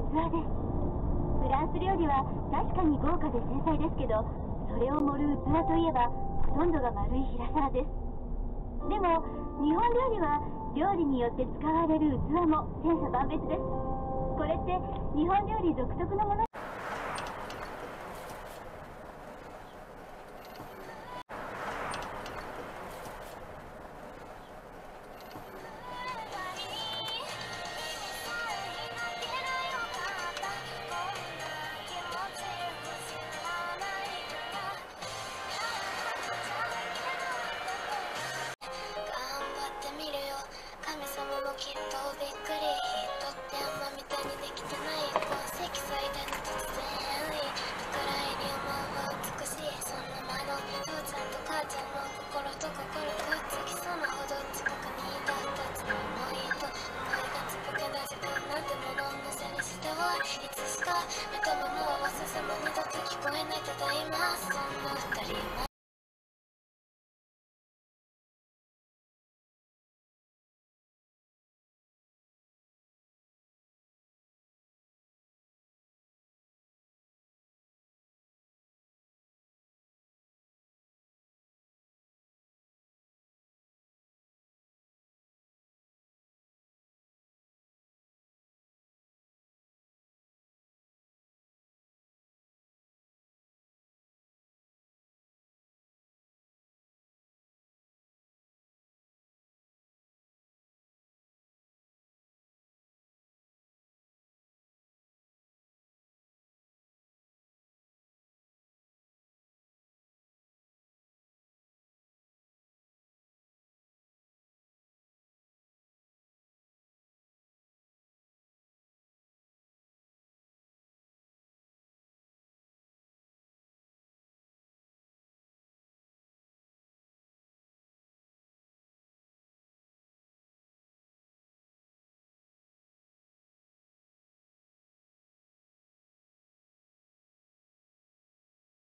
器です。フランス料理は確かに豪華で繊細ですけど、それを盛る器といえばほとんどが丸い平皿です。でも日本料理は料理によって使われる器も千差万別です。これって日本料理独特のもの